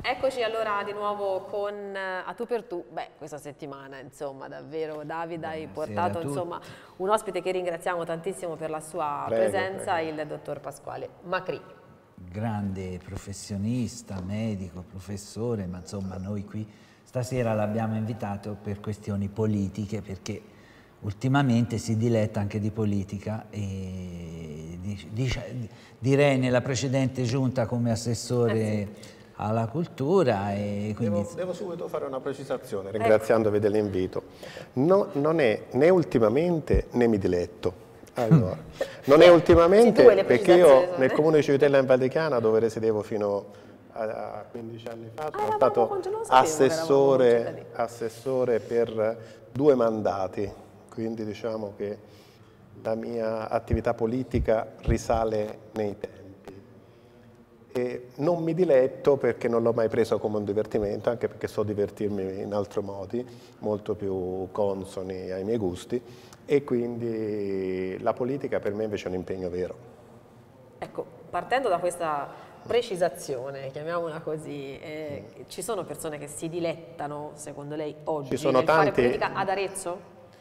Eccoci allora di nuovo con A Tu per Tu. Beh, questa settimana insomma davvero Davide hai portato insomma un ospite che ringraziamo tantissimo per la sua presenza, il dottor Pasquale Macri. Grande professionista, medico, professore, ma insomma noi qui stasera l'abbiamo invitato per questioni politiche, perché ultimamente si diletta anche di politica e direi nella precedente giunta come assessore alla cultura. E quindi... devo subito fare una precisazione, ringraziandovi dell'invito. Non è né ultimamente né mi diletto. Allora, non è ultimamente perché io nel comune di Civitella in Val di Chiana, dove risiedevo fino a 15 anni fa, sono stato assessore per 2 mandati, quindi diciamo che la mia attività politica risale nei tempi. E non mi diletto perché non l'ho mai preso come un divertimento, anche perché so divertirmi in altri modi, molto più consoni ai miei gusti, e quindi la politica per me invece è un impegno vero. Ecco, partendo da questa precisazione, chiamiamola così, ci sono persone che si dilettano, secondo lei, oggi nel fare politica ad Arezzo?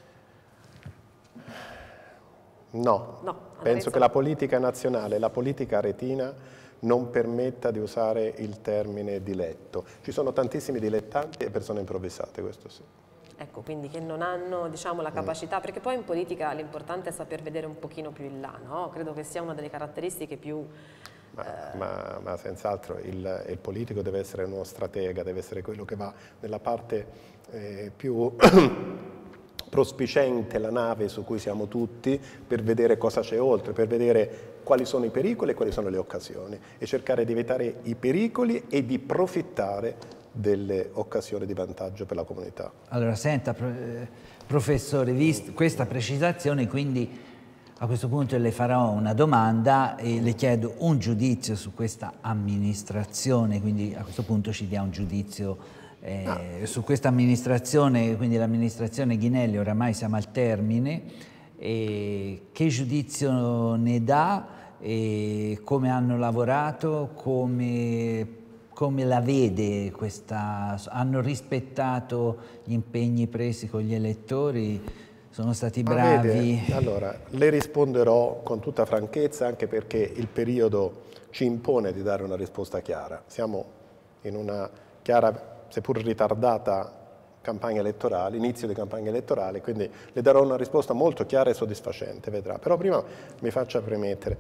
No, penso che la politica nazionale, la politica aretina non permetta di usare il termine diletto. Ci sono tantissimi dilettanti e persone improvvisate, questo sì. Ecco, quindi che non hanno, diciamo, la capacità, perché poi in politica l'importante è saper vedere un pochino più in là, no? Credo che sia una delle caratteristiche più... Ma senz'altro il politico deve essere uno stratega, deve essere quello che va nella parte più... prospicente la nave su cui siamo tutti, per vedere cosa c'è oltre, per vedere quali sono i pericoli e quali sono le occasioni, e cercare di evitare i pericoli e di profittare delle occasioni di vantaggio per la comunità. Allora, senta, professore, vista questa precisazione, quindi a questo punto le farò una domanda e le chiedo un giudizio su questa amministrazione, quindi a questo punto ci dia un giudizio su questa amministrazione, quindi l'amministrazione Ghinelli. Oramai siamo al termine, che giudizio ne dà, come hanno lavorato, come la vede questa, hanno rispettato gli impegni presi con gli elettori, sono stati bravi? Vede, allora, le risponderò con tutta franchezza, anche perché il periodo ci impone di dare una risposta chiara. Siamo in una chiara, seppur ritardata, campagna elettorale, inizio di campagna elettorale, quindi le darò una risposta molto chiara e soddisfacente, vedrà. Però prima mi faccia premettere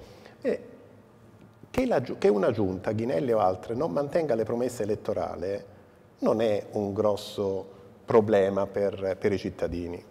che una giunta, Ghinelli o altre, non mantenga le promesse elettorali non è un grosso problema per i cittadini.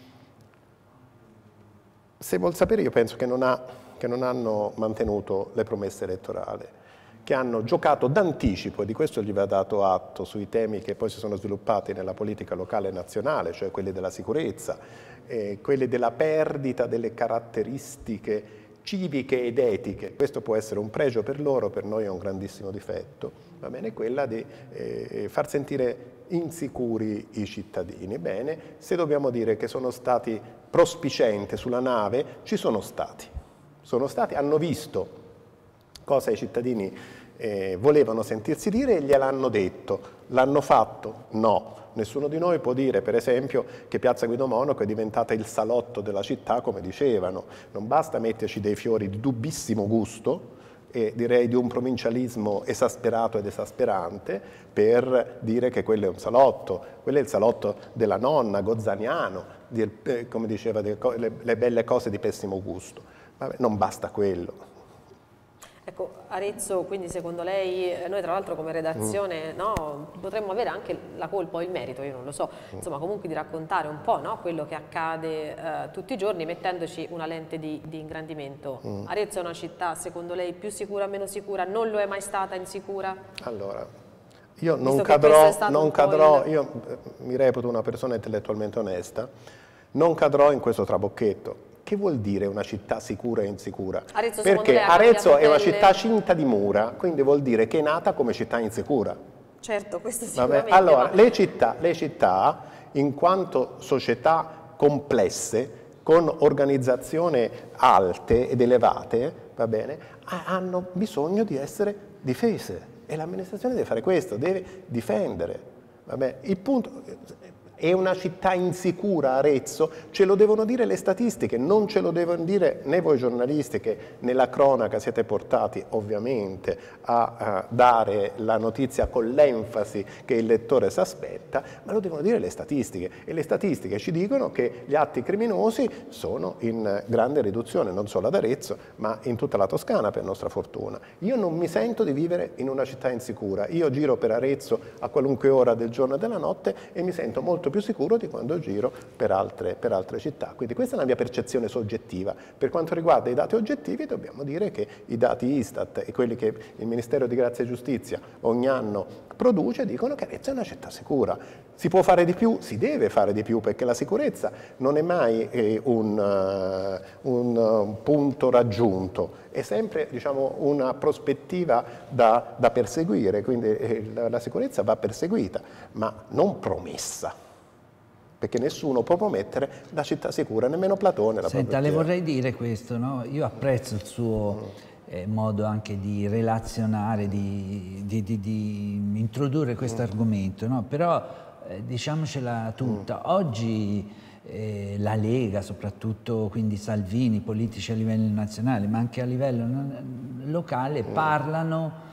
Se vuol sapere, io penso che non hanno mantenuto le promesse elettorali, che hanno giocato d'anticipo, e di questo gli va dato atto, sui temi che poi si sono sviluppati nella politica locale e nazionale, cioè quelli della sicurezza, quelli della perdita delle caratteristiche civiche ed etiche. Questo può essere un pregio per loro, per noi è un grandissimo difetto, va bene? Quella di far sentire insicuri i cittadini. Bene, se dobbiamo dire che sono stati prospicenti sulla nave, ci sono stati, hanno visto cosa i cittadini volevano sentirsi dire e gliel'hanno detto. L'hanno fatto? No. Nessuno di noi può dire, per esempio, che Piazza Guido Monaco è diventata il salotto della città, come dicevano. Non basta metterci dei fiori di dubbissimo gusto, e direi di un provincialismo esasperato ed esasperante, per dire che quello è un salotto. Quello è il salotto della nonna, gozzaniano, come diceva, le belle cose di pessimo gusto. Vabbè, non basta quello. Ecco, Arezzo, quindi secondo lei, noi tra l'altro come redazione potremmo avere anche la colpa o il merito, io non lo so, insomma comunque di raccontare un po', no, quello che accade tutti i giorni, mettendoci una lente di ingrandimento. Arezzo è una città secondo lei più sicura, meno sicura? Non lo è mai stata insicura? Allora, io non cadrò, io mi reputo una persona intellettualmente onesta, non cadrò in questo trabocchetto. Che vuol dire una città sicura e insicura? Perché Arezzo è una città cinta di mura, quindi vuol dire che è nata come città insicura. Certo, questo sicuramente. Allora, le città, in quanto società complesse, con organizzazioni alte ed elevate, va bene, hanno bisogno di essere difese. E l'amministrazione deve fare questo, deve difendere. Vabbè, il punto è una città insicura, Arezzo, ce lo devono dire le statistiche, non ce lo devono dire né voi giornalisti che nella cronaca siete portati ovviamente a dare la notizia con l'enfasi che il lettore si aspetta, ma lo devono dire le statistiche, e le statistiche ci dicono che gli atti criminosi sono in grande riduzione, non solo ad Arezzo, ma in tutta la Toscana, per nostra fortuna. Io non mi sento di vivere in una città insicura, io giro per Arezzo a qualunque ora del giorno e della notte e mi sento molto più sicuro di quando giro per altre città. Quindi questa è la mia percezione soggettiva. Per quanto riguarda i dati oggettivi, dobbiamo dire che i dati Istat e quelli che il Ministero di Grazia e Giustizia ogni anno produce dicono che Arezzo è una città sicura. Si può fare di più? Si deve fare di più, perché la sicurezza non è mai un punto raggiunto, è sempre, diciamo, una prospettiva da perseguire, quindi la sicurezza va perseguita, ma non promessa, perché nessuno può promettere la città sicura, nemmeno Platone la Senta, le vorrei dire questo, no? Io apprezzo il suo modo anche di relazionare, di introdurre questo argomento, no? Però diciamocela tutta, oggi la Lega, soprattutto quindi Salvini, politici a livello nazionale, ma anche a livello locale, parlano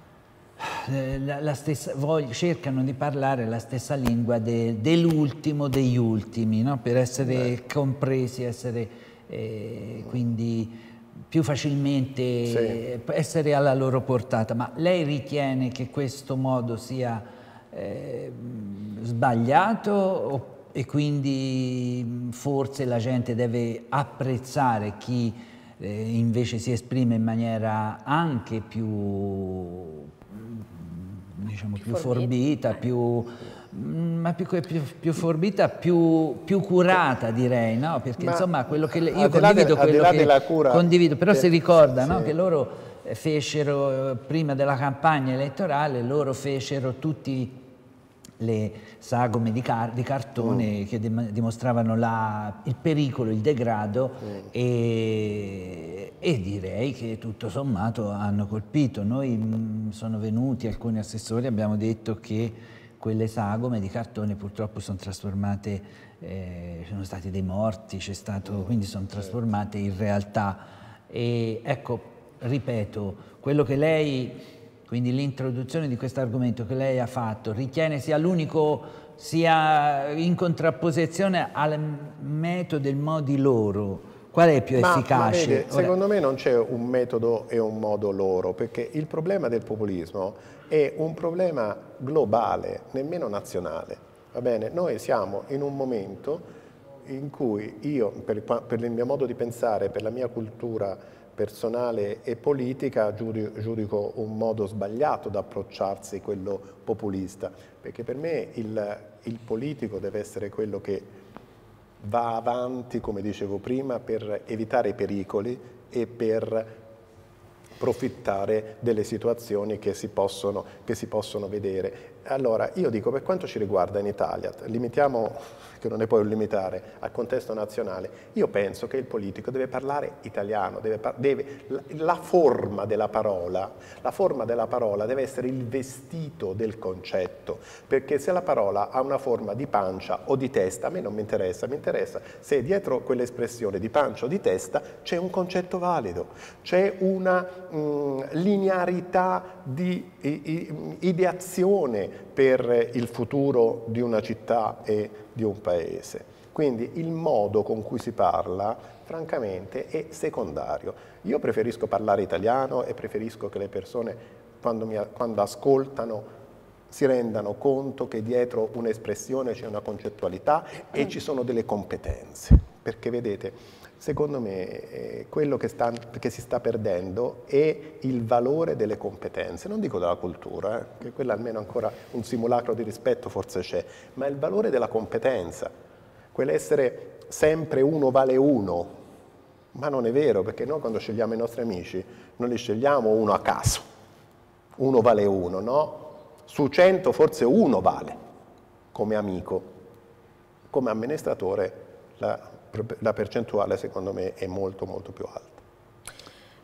cercano di parlare la stessa lingua dell'ultimo degli ultimi, no? Per essere compresi, essere quindi più facilmente essere alla loro portata. Ma lei ritiene che questo modo sia sbagliato e quindi forse la gente deve apprezzare chi invece si esprime in maniera anche più, diciamo, più forbita, più forbita, più curata, direi, no? Perché insomma quello che io condivido quello che condivido, però si ricorda, no? Che loro fecero prima della campagna elettorale, loro fecero tutti le sagome di cartone che dimostravano il pericolo, il degrado e direi che tutto sommato hanno colpito. Noi sono venuti alcuni assessori, abbiamo detto che quelle sagome di cartone purtroppo sono trasformate, sono stati dei morti, quindi sono trasformate in realtà. E ecco, ripeto, quello che lei... Quindi l'introduzione di questo argomento che lei ha fatto ritiene sia l'unico, sia in contrapposizione al metodo e modi loro? Qual è più efficace? Vede, secondo me non c'è un metodo e un modo loro, perché il problema del populismo è un problema globale, nemmeno nazionale. Va bene? Noi siamo in un momento in cui io, per il mio modo di pensare, per la mia cultura personale e politica, giudico un modo sbagliato da approcciarsi, quello populista, perché per me il politico deve essere quello che va avanti, come dicevo prima, per evitare i pericoli e per approfittare delle situazioni che si possono vedere. Allora, io dico, per quanto ci riguarda in Italia, limitiamo, che non ne puoi limitare, al contesto nazionale, io penso che il politico deve parlare italiano, la forma della parola deve essere il vestito del concetto, perché se la parola ha una forma di pancia o di testa, a me non mi interessa, mi interessa se dietro quell'espressione di pancia o di testa c'è un concetto valido, c'è una linearità di ideazione per il futuro di una città e di un paese. Quindi il modo con cui si parla, francamente, è secondario. Io preferisco parlare italiano e preferisco che le persone, quando ascoltano, si rendano conto che dietro un'espressione c'è una concettualità e ci sono delle competenze. Perché vedete, secondo me quello che si sta perdendo è il valore delle competenze, non dico della cultura, che quella almeno ancora un simulacro di rispetto forse c'è, ma il valore della competenza, quell'essere sempre uno vale uno, ma non è vero, perché noi quando scegliamo i nostri amici non li scegliamo uno a caso, uno vale uno, no? Su 100 forse uno vale come amico, come amministratore la percentuale secondo me è molto molto più alta.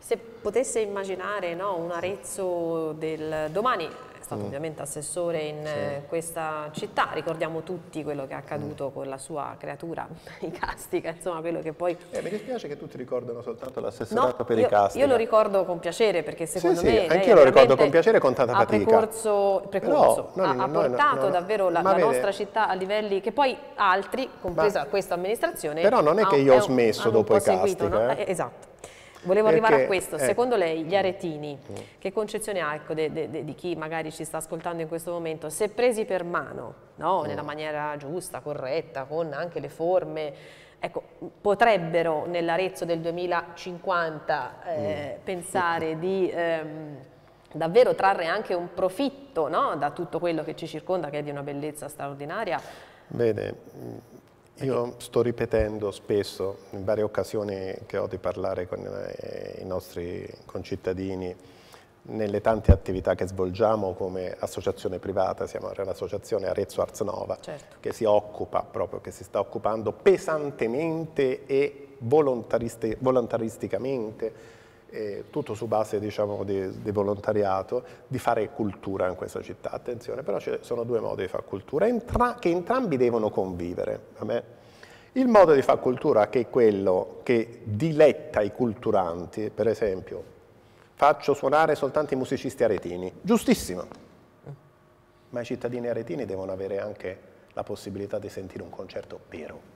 Se potesse immaginare, no, un Arezzo del domani, è stato ovviamente assessore in questa città, ricordiamo tutti quello che è accaduto con la sua creatura, i Castica, insomma quello che poi... Mi dispiace che tutti ricordano soltanto l'assessorato per i Castica. Io lo ricordo con piacere perché secondo me... Sì, anch'io lo ricordo con piacere e con tanta fatica. Ha portato davvero la nostra città a livelli che poi altri, compresa questa amministrazione... Però non è che io ho smesso dopo i Castica. No? Esatto. Volevo arrivare a questo. Secondo lei gli aretini, che concezione ha, ecco, di chi magari ci sta ascoltando in questo momento, se presi per mano, no? Nella maniera giusta, corretta, con anche le forme, ecco, potrebbero nell'Arezzo del 2050 pensare di davvero trarre anche un profitto, no? Da tutto quello che ci circonda, che è di una bellezza straordinaria? Bene. Io sto ripetendo spesso, in varie occasioni che ho di parlare con i nostri concittadini, nelle tante attività che svolgiamo come associazione privata, siamo l'associazione Arezzo Arts Nova, che si occupa proprio, che si sta occupando pesantemente e volontaristicamente, tutto su base, diciamo, di volontariato, di fare cultura in questa città. Attenzione, però ci sono due modi di fare cultura che entrambi devono convivere. Il modo di fare cultura, che è quello che diletta i culturanti, per esempio, faccio suonare soltanto i musicisti aretini, giustissimo, ma i cittadini aretini devono avere anche la possibilità di sentire un concerto vero.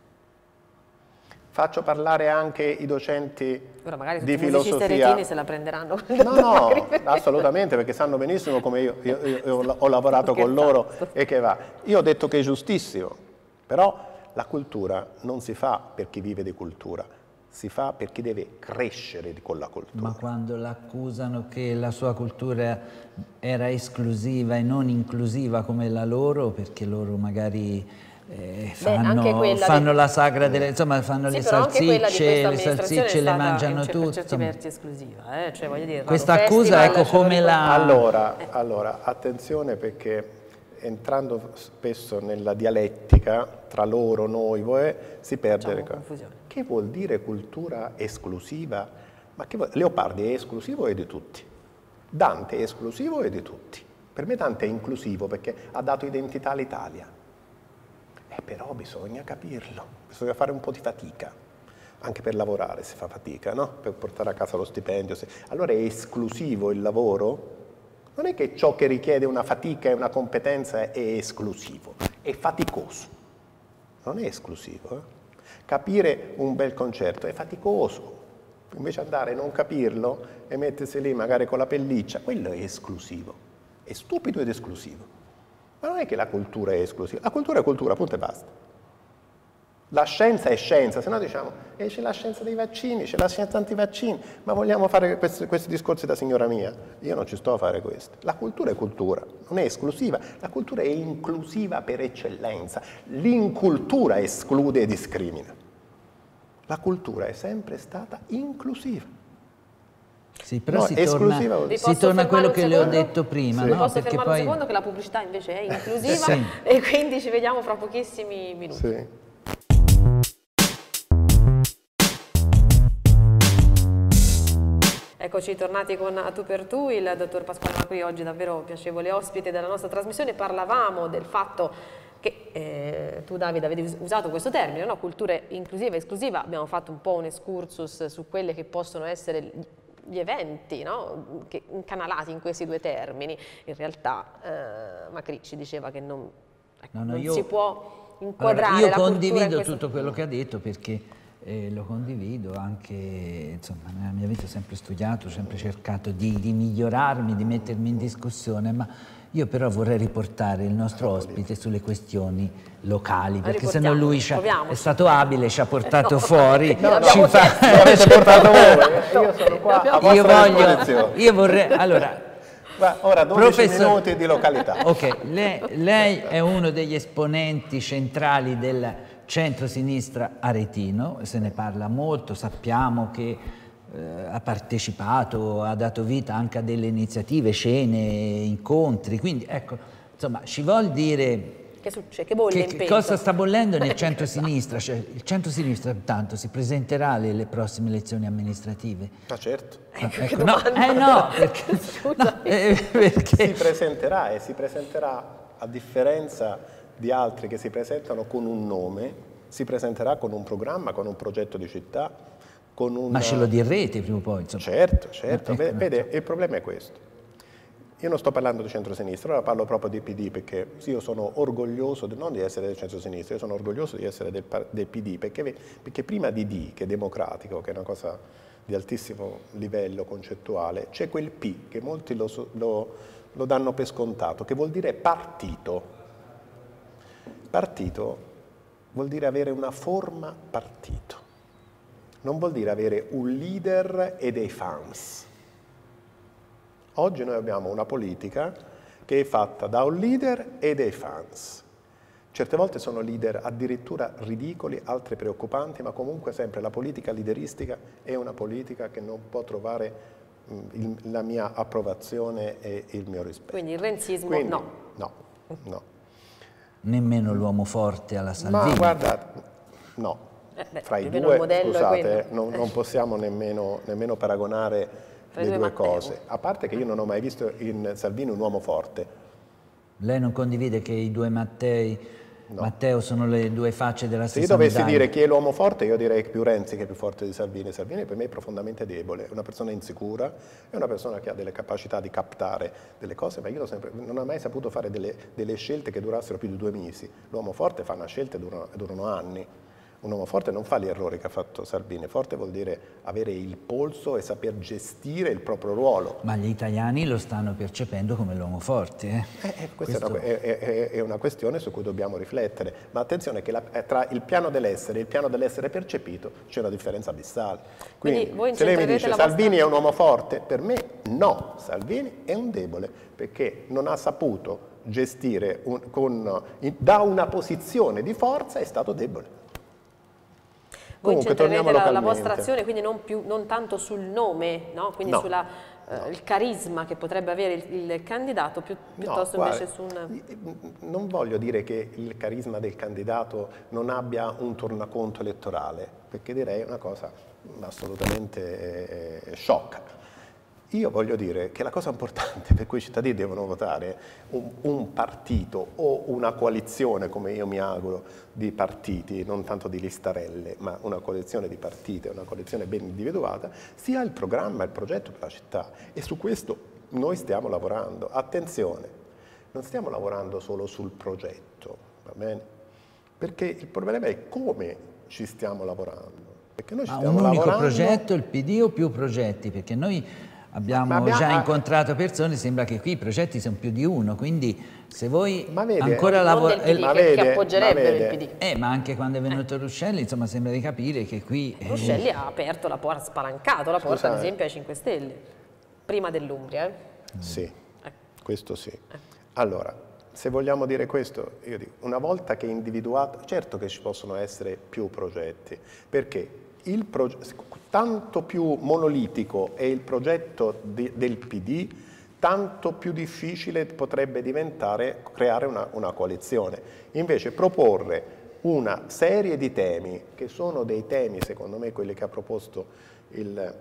Faccio parlare anche i docenti di filosofia. I musicisti aretini se la prenderanno. No, assolutamente, perché sanno benissimo come io ho lavorato con loro e che va. Io ho detto che è giustissimo, però la cultura non si fa per chi vive di cultura, si fa per chi deve crescere con la cultura. Ma quando l'accusano che la sua cultura era esclusiva e non inclusiva come la loro, perché loro magari fanno la sagra delle, insomma, fanno le salsicce le mangiano tutte. Per certi versi esclusiva, cioè, voglio dire, questa accusa, ecco come la... Allora, attenzione, perché entrando spesso nella dialettica tra loro, noi, voi, si perde le cose. Che vuol dire cultura esclusiva? Ma che Leopardi è esclusivo e di tutti. Dante è esclusivo e di tutti. Per me Dante è inclusivo perché ha dato identità all'Italia. Però bisogna capirlo, bisogna fare un po' di fatica. Anche per lavorare si fa fatica, no? Per portare a casa lo stipendio. Allora è esclusivo il lavoro? Non è che ciò che richiede una fatica e una competenza è esclusivo, è faticoso. Non è esclusivo. Capire un bel concerto è faticoso. Invece andare a non capirlo e mettersi lì magari con la pelliccia, quello è esclusivo. È stupido ed esclusivo. Ma non è che la cultura è esclusiva. La cultura è cultura, punto e basta. La scienza è scienza, se no diciamo, c'è la scienza dei vaccini, c'è la scienza antivaccini, ma vogliamo fare questi discorsi da signora mia? Io non ci sto a fare questo. La cultura è cultura, non è esclusiva, la cultura è inclusiva per eccellenza. L'incultura esclude e discrimina. La cultura è sempre stata inclusiva. Sì, però si torna a quello che le ho detto prima. No? Posso fermare un secondo che la pubblicità invece è inclusiva e quindi ci vediamo fra pochissimi minuti. Sì. Eccoci tornati con A Tu per Tu, il dottor Pasquale Macri oggi davvero piacevole ospite della nostra trasmissione. Parlavamo del fatto che tu, Davide, avevi usato questo termine, no? Cultura inclusiva e esclusiva. Abbiamo fatto un po' un excursus su quelle che possono essere gli eventi, no? Che incanalati in questi due termini. In realtà Macri ci diceva che non si può inquadrare io la cultura condivido tutto quello che ha detto, perché lo condivido anche, insomma, nella mia vita ho sempre studiato, ho sempre cercato di migliorarmi, di mettermi in discussione, ma io però vorrei riportare il nostro ospite sulle questioni locali, perché se no lui è stato abile, ci ha portato fuori. L'avete portato voi, io sono qua a vostra disposizione. Io vorrei, allora... Ora 12 minuti di località. Ok, lei è uno degli esponenti centrali del centro-sinistra aretino, se ne parla molto, sappiamo che ha partecipato, ha dato vita anche a delle iniziative, cene, incontri, quindi ecco, insomma, ci vuol dire Che succede? Che bolle in Che pentola? cosa sta bollendo nel centro-sinistra? Cioè, il centro-sinistra tanto si presenterà alle prossime elezioni amministrative? Ma certo. Ecco, no, perché, perché Si presenterà e si presenterà, a differenza di altri che si presentano con un nome, si presenterà con un programma, con un progetto di città, con un... Ma ce lo direte prima o poi, insomma. Certo, certo. Ecco, Vede, il problema è questo. Io non sto parlando di centrosinistra, ora parlo proprio di PD, perché io sono orgoglioso non di essere del centrosinistra, io sono orgoglioso di essere del PD, perché prima di D, che è democratico, che è una cosa di altissimo livello concettuale, c'è quel P, che molti lo danno per scontato, che vuol dire partito. Partito vuol dire avere una forma partito, non vuol dire avere un leader e dei fans. Oggi noi abbiamo una politica che è fatta da un leader e dei fans. Certe volte sono leader addirittura ridicoli, altre preoccupanti, ma comunque sempre la politica leaderistica è una politica che non può trovare la mia approvazione e il mio rispetto. Quindi il renzismo Quindi, no. No. Nemmeno l'uomo forte alla Salvini. Ma guarda, no. Fra i due, scusate, non possiamo nemmeno paragonare le due cose, a parte che io non ho mai visto in Salvini un uomo forte. Lei non condivide che i due Matteo sono le due facce della stessa Se io dovessi medaglia? dire chi è l'uomo forte, io direi più Renzi che è più forte di Salvini. Salvini per me è profondamente debole, è una persona insicura, è una persona che ha delle capacità di captare delle cose, ma io non ho mai saputo fare delle scelte che durassero più di 2 mesi. L'uomo forte fa una scelta e durano anni. Un uomo forte non fa gli errori che ha fatto Salvini. Forte vuol dire avere il polso e saper gestire il proprio ruolo. Ma gli italiani lo stanno percependo come l'uomo forte. Questa è una questione su cui dobbiamo riflettere. Ma attenzione che tra il piano dell'essere e il piano dell'essere percepito c'è una differenza abissale. Quindi voi se lei mi dice Salvini vostra... è un uomo forte, per me no. Salvini è un debole perché non ha saputo gestire da una posizione di forza, è stato debole. Voi incentrerete la vostra localmente. azione quindi non tanto sul nome, no? Quindi sulla il carisma che potrebbe avere il candidato, piuttosto invece su un... Non voglio dire che il carisma del candidato non abbia un tornaconto elettorale, perché direi una cosa assolutamente sciocca. Io voglio dire che la cosa importante per cui i cittadini devono votare un partito o una coalizione, come io mi auguro, di partiti, non tanto di listarelle, ma una coalizione di partiti, una coalizione ben individuata, sia il programma, il progetto per la città. E su questo noi stiamo lavorando. Attenzione, non stiamo lavorando solo sul progetto, va bene? Perché il problema è come ci stiamo lavorando. Perché noi ci stiamo un unico lavorando... progetto, il PD o più progetti? Perché noi... Abbiamo già incontrato persone, sembra che qui i progetti sono più di uno, quindi se voi ancora lavorate... che appoggerebbe il PD. Ma anche quando è venuto Ruscelli, insomma, sembra di capire che qui... Ruscelli ha aperto la porta, spalancato la porta, ad esempio, ai 5 Stelle, prima dell'Umbria. Sì, questo sì. Allora, se vogliamo dire questo, io dico, una volta che è individuato, certo che ci possono essere più progetti, perché tanto più monolitico è il progetto del PD, tanto più difficile potrebbe diventare creare una coalizione. Invece proporre una serie di temi, che sono dei temi, secondo me, quelli che ha proposto il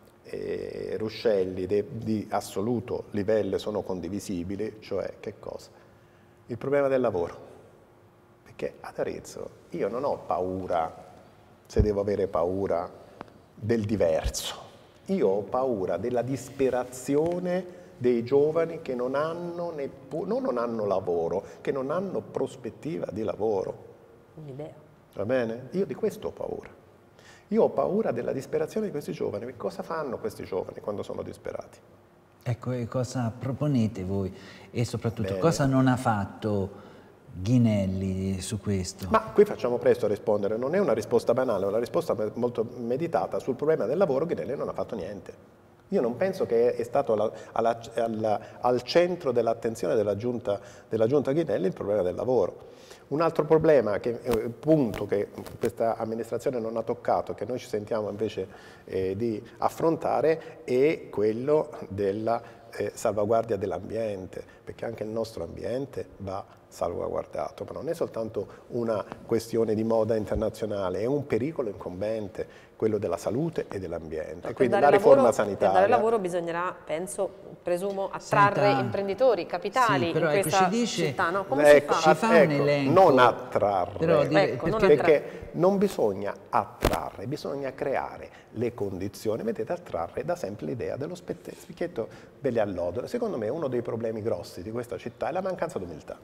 Ruscelli, di assoluto livello, sono condivisibili, cioè che cosa? Il problema del lavoro. Perché ad Arezzo io non ho paura, se devo avere paura del diverso. Io ho paura della disperazione dei giovani che non hanno non hanno lavoro, che non hanno prospettiva di lavoro. Un'idea. Va bene? Io di questo ho paura. Io ho paura della disperazione di questi giovani. Cosa fanno questi giovani quando sono disperati? Ecco, e cosa proponete voi? E soprattutto, cosa non ha fatto Ghinelli su questo? Ma qui facciamo presto a rispondere, non è una risposta banale, è una risposta molto meditata. Sul problema del lavoro Ghinelli non ha fatto niente. Io non penso che è stato al centro dell'attenzione della giunta Ghinelli il problema del lavoro. Un altro problema, punto che questa amministrazione non ha toccato, che noi ci sentiamo invece di affrontare, è quello della salvaguardia dell'ambiente, perché anche il nostro ambiente va salvaguardato, ma non è soltanto una questione di moda internazionale, è un pericolo incombente, quello della salute e dell'ambiente. Per Quindi dare la riforma lavoro, sanitaria... Per dare lavoro bisognerà, presumo, attrarre imprenditori, capitali però in questa città, no? Come si fa un elenco. Non attrarre, Però perché non bisogna attrarre, bisogna creare le condizioni. Vedete, attrarre da sempre l'idea dello specchietto delle allodole. Secondo me uno dei problemi grossi di questa città è la mancanza d'umiltà.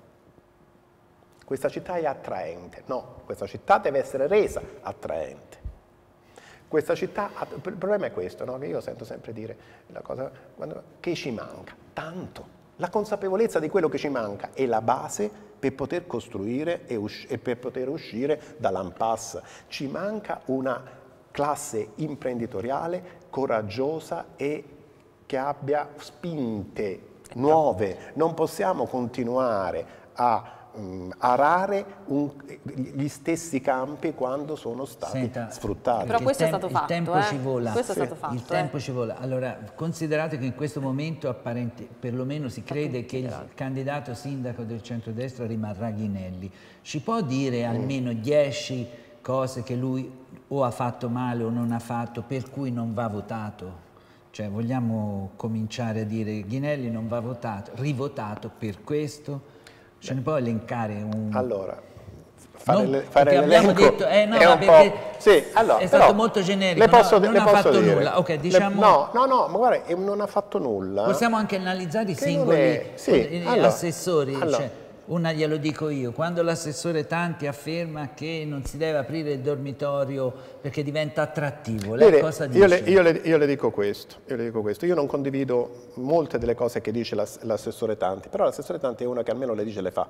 Questa città è attraente, no, questa città deve essere resa attraente. Questa città, il problema è questo, no? Che io sento sempre dire la cosa, che ci manca tanto. La consapevolezza di quello che ci manca è la base per poter costruire e per poter uscire dall'impasse. Ci manca una classe imprenditoriale coraggiosa e che abbia spinte nuove. Non possiamo continuare a arare gli stessi campi quando sono stati sfruttati. Però questo è stato fatto. Il tempo ci vola. Questo è stato fatto. Il tempo ci vola. Allora, considerate che in questo momento perlomeno si crede che il candidato sindaco del centrodestra rimarrà Ghinelli. Ci può dire almeno 10 cose che lui o ha fatto male o non ha fatto per cui non va votato? Cioè, vogliamo cominciare a dire Ghinelli non va votato, rivotato per questo? Ce ne può elencare un... Allora, fare l'elenco detto, è un po'... Sì, allora, è stato molto generico, non ha fatto dire. nulla. Okay, diciamo... No, ma guarda, non ha fatto nulla. Possiamo anche analizzare i singoli assessori. Cioè, una glielo dico io, quando l'assessore Tanti afferma che non si deve aprire il dormitorio perché diventa attrattivo, lei cosa dice? Io le dico questo, io non condivido molte delle cose che dice l'assessore Tanti, però l'assessore Tanti è uno che almeno le dice e le fa,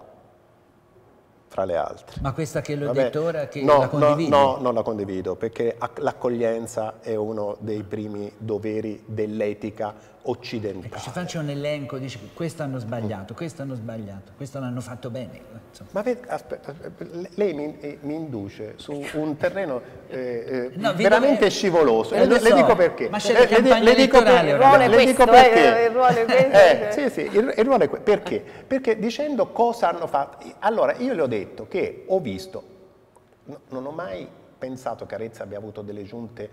fra le altre. Ma questa che l'ho detto ora, che la condividi? No, non la condivido, perché l'accoglienza è uno dei primi doveri dell'etica occidentale. Ecco, ci faccia un elenco, dice questo hanno sbagliato, questo l'hanno fatto bene. Insomma. Ma aspetta, lei mi induce su un terreno veramente scivoloso. Le dico perché. Ma c'è la campagna elettorale ora. Le dico perché. Il ruolo è questo. Il ruolo è questo. Perché? Perché dicendo cosa hanno fatto. Allora, io le ho detto che ho visto, non ho mai pensato che Arezzo abbia avuto delle giunte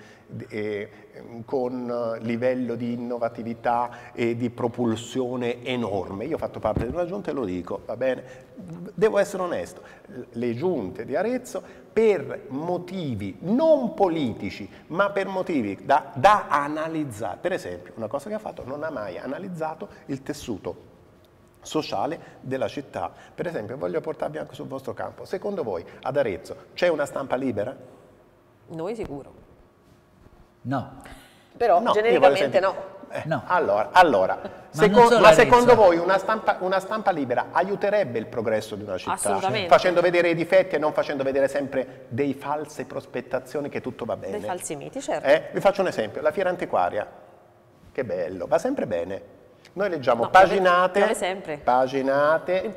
con livello di innovatività e di propulsione enorme. Io ho fatto parte di una giunta e lo dico, va bene? Devo essere onesto, le giunte di Arezzo per motivi non politici, ma per motivi da analizzare. Per esempio, una cosa che ha fatto, non ha mai analizzato il tessuto sociale della città. Per esempio, voglio portarvi anche sul vostro campo. Secondo voi ad Arezzo c'è una stampa libera? Noi sicuro. No. Però genericamente no. No. Allora ma secondo voi una stampa libera aiuterebbe il progresso di una città? Assolutamente. Facendo vedere i difetti e non facendo vedere sempre dei false prospettazioni che tutto va bene? Dei falsi miti, certo. Vi faccio un esempio, la fiera antiquaria, che bello, va sempre bene. Noi leggiamo sempre. paginate,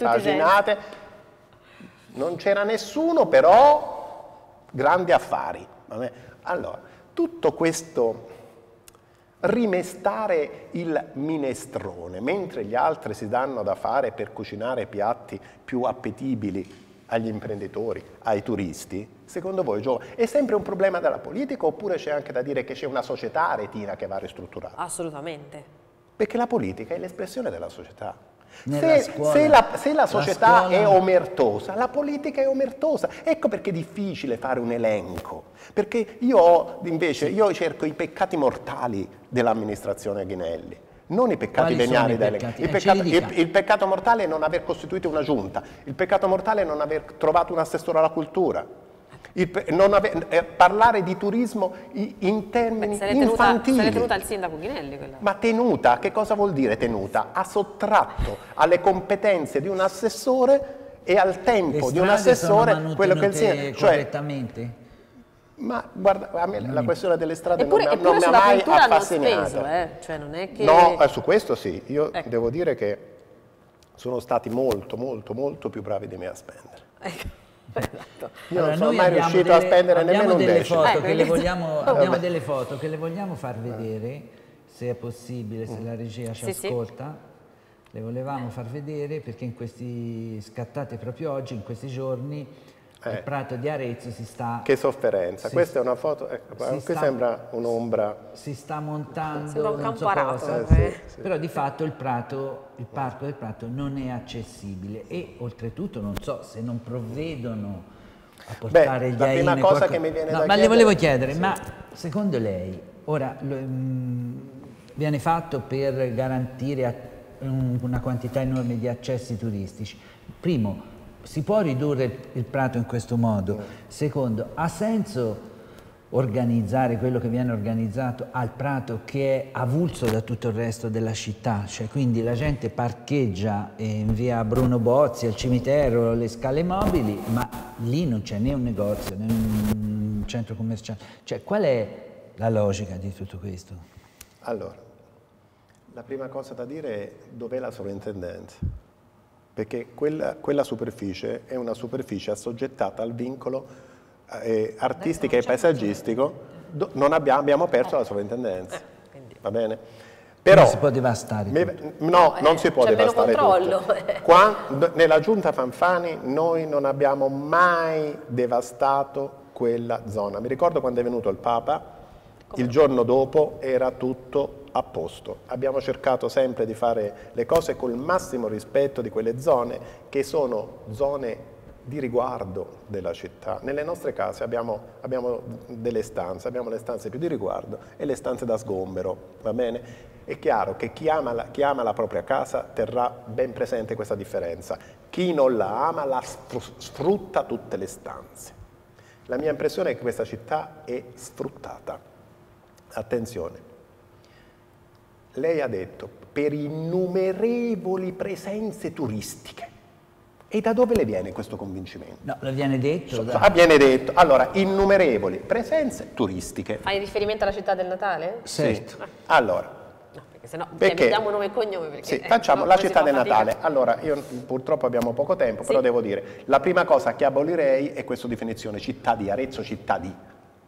non c'era nessuno, però grandi affari. Allora, tutto questo rimestare il minestrone, mentre gli altri si danno da fare per cucinare piatti più appetibili agli imprenditori, ai turisti, secondo voi è sempre un problema della politica oppure c'è anche da dire che c'è una società aretina che va ristrutturata? Assolutamente. Perché la politica è l'espressione della società. Se la società è omertosa, la politica è omertosa. Ecco perché è difficile fare un elenco. Perché io cerco i peccati mortali dell'amministrazione Ghinelli, non i peccati veniali. Il peccato mortale è non aver costituito una giunta, il peccato mortale è non aver trovato un assessore alla cultura. Parlare di turismo in termini infantili. Se l'è tenuta il sindaco Ghinelli quella. Ma tenuta, che cosa vuol dire tenuta? Ha sottratto alle competenze di un assessore e al tempo di un assessore quello che il sindaco. Correttamente? Ma guarda, a me la questione delle strade non mi ha mai affascinato. Cioè non è che... No, su questo sì. Io devo dire che sono stati molto, molto, molto più bravi di me a spendere. Esatto. Io non sono mai riuscito a spendere nemmeno un decimo. Abbiamo delle foto che le vogliamo far vedere, se è possibile, se la regia ci ascolta. Le volevamo far vedere perché in questi, scattate proprio oggi, in questi giorni, il prato di Arezzo si sta... Che sofferenza. Questa è una foto, qui sembra un'ombra. Si sta montando, sembra un non so campo cosa, arato, però di fatto il parco del Prato non è accessibile e oltretutto non so se non provvedono a portare gli AIM. La prima cosa che mi viene da ma chiedere... le volevo chiedere, ma secondo lei, ora viene fatto per garantire una quantità enorme di accessi turistici. Primo, si può ridurre il prato in questo modo? Secondo, ha senso organizzare quello che viene organizzato al prato che è avulso da tutto il resto della città? Cioè, quindi la gente parcheggia in via Bruno Bozzi, al cimitero, le scale mobili, ma lì non c'è né un negozio né un centro commerciale. Cioè, qual è la logica di tutto questo? Allora, la prima cosa da dire è dov'è la sovrintendenza? Perché quella superficie è una superficie assoggettata al vincolo artistico e paesaggistico, abbiamo perso la sovrintendenza, va bene? Però si può devastare tutto. No, non si può devastare tutto. Nella giunta Fanfani noi non abbiamo mai devastato quella zona. Mi ricordo quando è venuto il Papa, il giorno dopo era tutto a posto. Abbiamo cercato sempre di fare le cose col massimo rispetto di quelle zone che sono zone di riguardo della città. Nelle nostre case abbiamo delle stanze, abbiamo le stanze più di riguardo e le stanze da sgombero, va bene? È chiaro che chi ama la propria casa terrà ben presente questa differenza. Chi non la ama la sfrutta tutte le stanze. La mia impressione è che questa città è sfruttata. Attenzione. Lei ha detto per innumerevoli presenze turistiche. E da dove le viene questo convincimento? No, le viene detto. Viene detto. Allora, innumerevoli presenze turistiche. Fai riferimento alla città del Natale? Certo. Sì. Allora. No, perché sennò diamo nome e cognome. Perché, sì, facciamo la città del Natale. Allora, io purtroppo abbiamo poco tempo, però devo dire, la prima cosa che abolirei è questa definizione, città di Arezzo, città di.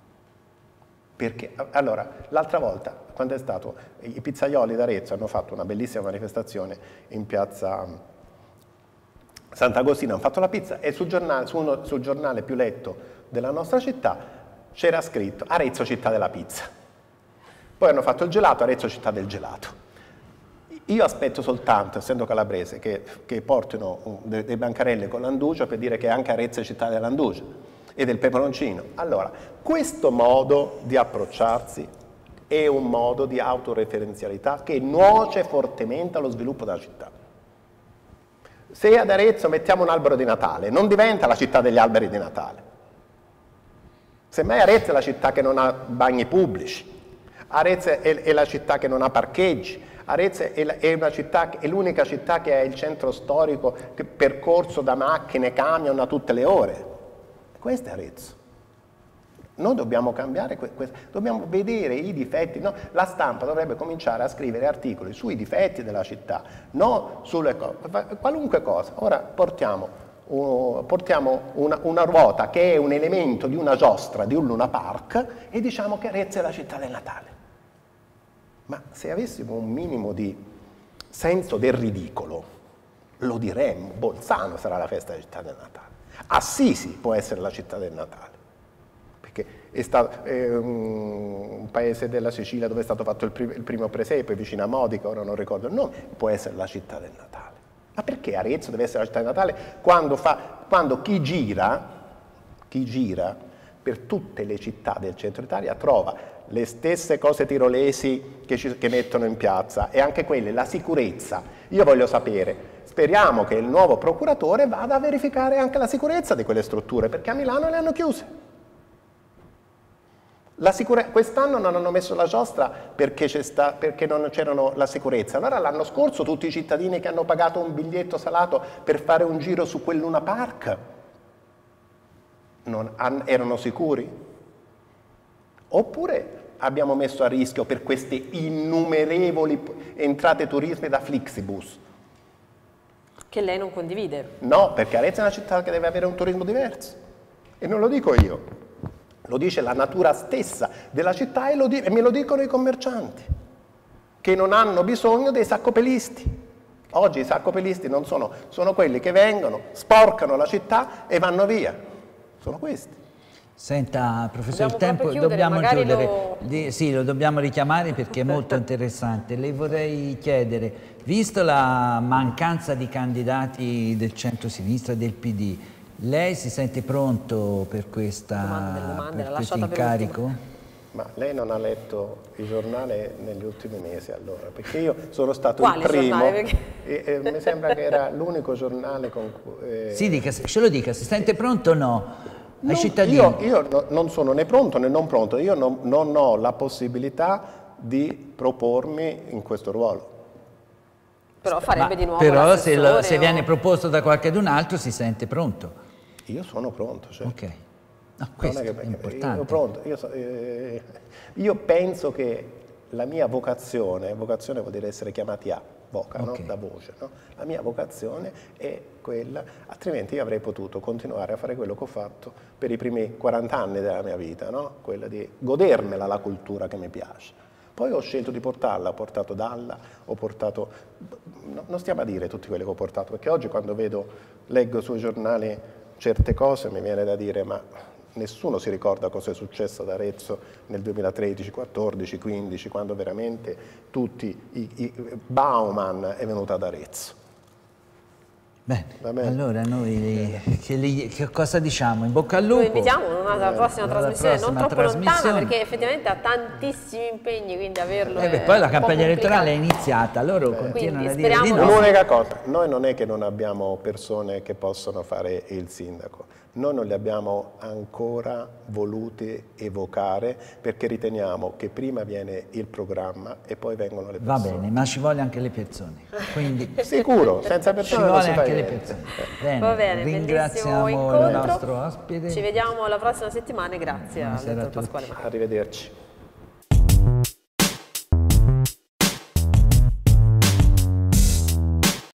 Perché, allora, l'altra volta, quando è stato, i pizzaioli d'Arezzo hanno fatto una bellissima manifestazione in piazza Sant'Agostino, hanno fatto la pizza e sul giornale più letto della nostra città c'era scritto Arezzo città della pizza. Poi hanno fatto il gelato, Arezzo città del gelato. Io aspetto soltanto, essendo calabrese, che portino dei bancarelle con l'andugia per dire che anche Arezzo è città dell'andugia e del peperoncino. Allora, questo modo di approcciarsi è un modo di autoreferenzialità che nuoce fortemente allo sviluppo della città. Se ad Arezzo mettiamo un albero di Natale, non diventa la città degli alberi di Natale. Semmai Arezzo è la città che non ha bagni pubblici, Arezzo è la città che non ha parcheggi, Arezzo è l'unica città che ha il centro storico percorso da macchine, camion a tutte le ore. Questo è Arezzo. Noi dobbiamo cambiare, dobbiamo vedere i difetti. No? La stampa dovrebbe cominciare a scrivere articoli sui difetti della città, non sulle cose, qualunque cosa. Ora portiamo una ruota che è un elemento di una giostra, di un Luna Park, e diciamo che Arezzo è la città del Natale. Ma se avessimo un minimo di senso del ridicolo, lo diremmo. Bolzano sarà la festa della città del Natale. Assisi può essere la città del Natale. È un paese della Sicilia dove è stato fatto il primo presepe, vicino a Modica, ora non ricordo il nome, può essere la città del Natale. Ma perché Arezzo deve essere la città del Natale quando chi gira per tutte le città del centro Italia trova le stesse cose tirolesi che mettono in piazza e anche quelle, la sicurezza. Io voglio sapere, speriamo che il nuovo procuratore vada a verificare anche la sicurezza di quelle strutture, perché a Milano le hanno chiuse. Quest'anno non hanno messo la giostra perché non c'erano la sicurezza. Allora l'anno scorso tutti i cittadini che hanno pagato un biglietto salato per fare un giro su quel Luna Park erano sicuri? Oppure abbiamo messo a rischio per queste innumerevoli entrate turisme da Flixibus? Che lei non condivide. No, perché Arezzo è una città che deve avere un turismo diverso. E non lo dico io. Lo dice la natura stessa della città e me lo dicono i commercianti, che non hanno bisogno dei saccopelisti, Oggi i saccopelisti non sono quelli che vengono, sporcano la città e vanno via. Sono questi. Senta, professore, il tempo chiudere, dobbiamo magari chiudere. Sì, lo dobbiamo richiamare perché è molto interessante. Le vorrei chiedere, visto la mancanza di candidati del centro-sinistra del PD, lei si sente pronto per questo incarico? Ma lei non ha letto il giornale negli ultimi mesi allora? Perché io sono stato Quale il primo giornale? e mi sembra che era l'unico giornale con cui... Sì, ce lo dica, si sente pronto o no? Ai cittadini? Io non sono né pronto né non pronto, io non ho la possibilità di propormi in questo ruolo. Però farebbe di nuovo però se viene proposto da qualcun altro si sente pronto. Io sono pronto, certo. Ok. No, questo è importante. Io penso che la mia vocazione vuol dire essere chiamati a voca, no? Da voce, no? La mia vocazione è quella, altrimenti io avrei potuto continuare a fare quello che ho fatto per i primi 40 anni della mia vita, no? Quella di godermela la cultura che mi piace. Poi ho scelto di portarla, ho portato Dalla, ho portato... Non stiamo a dire tutti quelli che ho portato, perché oggi quando leggo sui giornali certe cose mi viene da dire ma nessuno si ricorda cosa è successo ad Arezzo nel 2013, 14, 15, quando veramente Bauman è venuto ad Arezzo. Bene, allora noi che cosa diciamo? In bocca al lupo? Lo invitiamo alla prossima trasmissione, non troppo lontana perché effettivamente ha tantissimi impegni, quindi averlo poi la campagna elettorale è iniziata, loro continuano a dire di no. L'unica cosa, noi non è che non abbiamo persone che possono fare il sindaco, noi non li abbiamo ancora voluti evocare perché riteniamo che prima viene il programma e poi vengono le persone. Va bene, ma ci vogliono anche le persone. Quindi sicuro, senza persone ci non vuole si fa anche le niente. persone. Bene, Va bene, ringraziamo il nostro ospite. Ci vediamo la prossima settimana e grazie al dottor Pasquale Marco. Arrivederci.